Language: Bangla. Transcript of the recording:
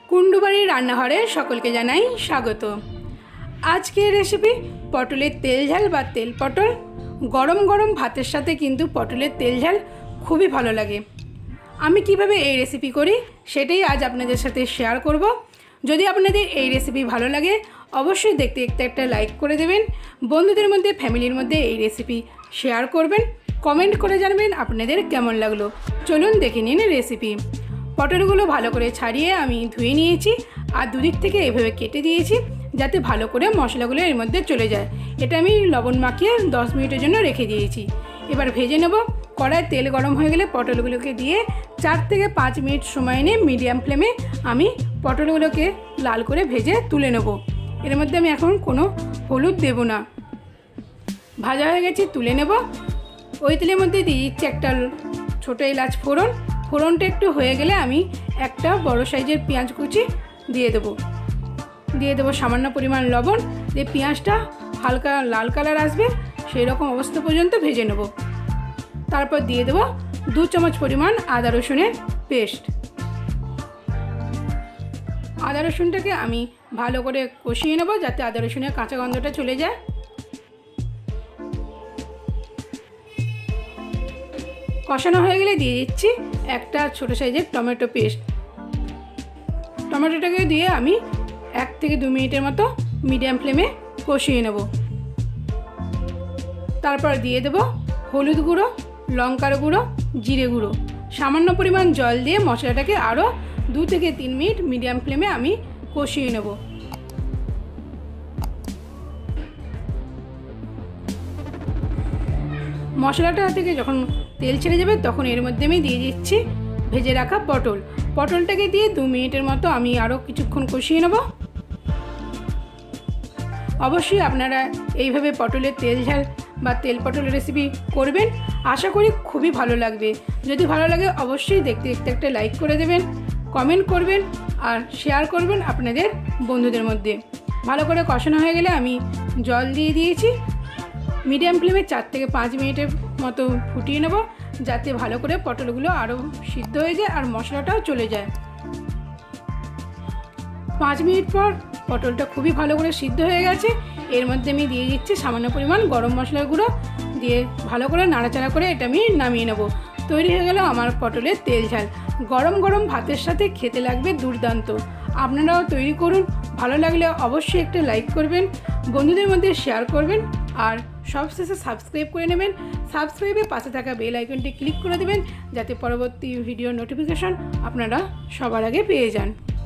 কুণ্ডুবাড়ির রান্নাঘরে সকলকে জানাই স্বাগত। আজকের রেসিপি পটলের তেল ঝাল বা তেল পটল। গরম গরম ভাতের সাথে কিন্তু পটলের তেল ঝাল খুবই ভালো লাগে। আমি কিভাবে এই রেসিপি করি সেটাই আজ আপনাদের সাথে শেয়ার করব। যদি আপনাদের এই রেসিপি ভালো লাগে অবশ্যই দেখতে দেখতে একটা লাইক করে দেবেন, বন্ধুদের মধ্যে ফ্যামিলির মধ্যে এই রেসিপি শেয়ার করবেন, কমেন্ট করে জানাবেন আপনাদের কেমন লাগলো। চলুন দেখে নিন রেসিপি। পটলগুলো ভালো করে ছাড়িয়ে আমি ধুয়ে নিয়েছি আর দুদিক থেকে এভাবে কেটে দিয়েছি যাতে ভালো করে মশলাগুলো এর মধ্যে চলে যায়। এটা আমি লবণ মাখিয়ে 10 মিনিটের জন্য রেখে দিয়েছি। এবার ভেজে নেব। কড়ায় তেল গরম হয়ে গেলে পটলগুলোকে দিয়ে 4 থেকে 5 মিনিট সময় নিয়ে মিডিয়াম ফ্লেমে আমি পটলগুলোকে লাল করে ভেজে তুলে নেব। এর মধ্যে আমি এখন কোনো হলুদ দেব না। ভাজা হয়ে গেছে, তুলে নেব। ওই তেলের মধ্যে দিয়ে দিচ্ছি একটা ছোটো এলাচ ফোড়ন। ফোড়নটা একটু হয়ে গেলে আমি একটা বড় সাইজের পেঁয়াজ কুচি দিয়ে দেবো সামান্য পরিমাণ লবণ দিয়ে পেঁয়াজটা হালকা লাল কালার আসবে সেই রকম অবস্থা পর্যন্ত ভেজে নেব। তারপর দিয়ে দেবো 2 চামচ পরিমাণ আদা রসুনের পেস্ট। আদা রসুনটাকে আমি ভালো করে কষিয়ে নেব যাতে আদা রসুনের কাঁচা গন্ধটা চলে যায়। কষানো হয়ে গেলে দিয়ে দিচ্ছি একটা ছোটো সাইজের টমেটো পেস্ট। টমেটোটাকে দিয়ে আমি 1 থেকে 2 মিনিটের মতো মিডিয়াম ফ্লেমে কষিয়ে নেব। তারপর দিয়ে দেব হলুদ গুঁড়ো, লঙ্কার গুঁড়ো, জিরে গুঁড়ো। সামান্য পরিমাণ জল দিয়ে মশলাটাকে আরও 2 থেকে 3 মিনিট মিডিয়াম ফ্লেমে আমি কষিয়ে নেব। মশলাটা থেকে যখন তেল ছেড়ে যাবে তখন এর মধ্যে আমি দিয়ে দিচ্ছি ভেজে রাখা পটলটাকে দিয়ে 2 মিনিটের মতো আমি আরও কিছুক্ষণ কষিয়ে নেব। অবশ্যই আপনারা এইভাবে পটলের তেল ঝাল বা তেল পটলের রেসিপি করবেন, আশা করি খুবই ভালো লাগবে। যদি ভালো লাগে অবশ্যই দেখতে দেখতে একটা লাইক করে দেবেন, কমেন্ট করবেন আর শেয়ার করবেন আপনাদের বন্ধুদের মধ্যে। ভালো করে কষানো হয়ে গেলে আমি জল দিয়ে দিয়েছি। মিডিয়াম ফ্লেমে 4 থেকে 5 মিনিটের মতো ফুটিয়ে নেব যাতে ভালো করে পটলগুলো আরও সিদ্ধ হয়ে যায় আর মশলাটাও চলে যায়। 5 মিনিট পর পটলটা খুবই ভালো করে সিদ্ধ হয়ে গেছে। এর মধ্যে আমি দিয়ে দিচ্ছি সামান্য পরিমাণ গরম মশলার গুঁড়ো দিয়ে ভালো করে নাড়াচাড়া করে এটা আমি নামিয়ে নেব। তৈরি হয়ে গেল আমার পটলের তেল ঝাল। গরম গরম ভাতের সাথে খেতে লাগবে দুর্দান্ত। আপনারাও তৈরি করুন। ভালো লাগলে অবশ্যই একটা লাইক করবেন, বন্ধুদের মধ্যে শেয়ার করবেন আর সবশেষে সাবস্ক্রাইব করে নেবেন। সাবস্ক্রাইবের পাশে থাকা বেল আইকনটি ক্লিক করে দেবেন যাতে পরবর্তী ভিডিও নোটিফিকেশন আপনারা সবার আগে পেয়ে যান।